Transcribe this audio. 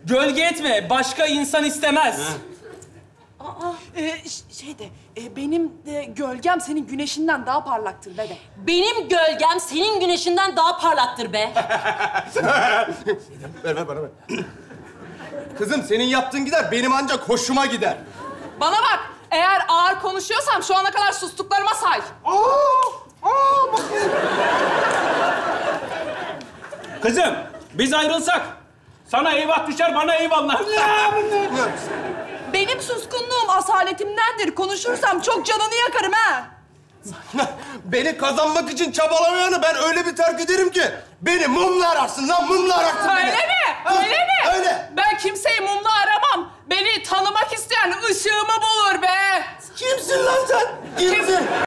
Gölge etme. Başka insan istemez. Benim de gölgem senin güneşinden daha parlaktır be de. Benim gölgem senin güneşinden daha parlaktır be. Ver bana ver. Kızım senin yaptığın gider, benim ancak hoşuma gider. Bana bak, eğer ağır konuşuyorsam şu ana kadar sustuklarıma say. Kızım, biz ayrılsak sana eyvah düşer, bana eyvallah. Benim suskunluğum asaletimdendir. Konuşursam çok canını yakarım ha. Beni kazanmak için çabalamayanı ben öyle bir terk ederim ki. Beni mumla ararsın lan, mumla ararsın beni. Öyle mi? Öyle mi? Öyle. Ben kimseyi mumla aramam. Beni tanımak isteyen ışığımı bulur be. Kimsin lan sen? Kimsin?